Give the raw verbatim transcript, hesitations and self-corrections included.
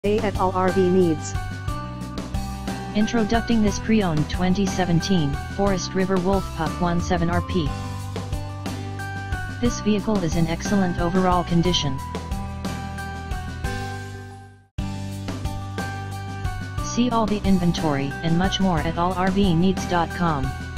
A at all R V needs. Introducing this pre-owned twenty seventeen Forest River Wolf Pup seventeen R P. This vehicle is in excellent overall condition. See all the inventory and much more at all R V needs dot com.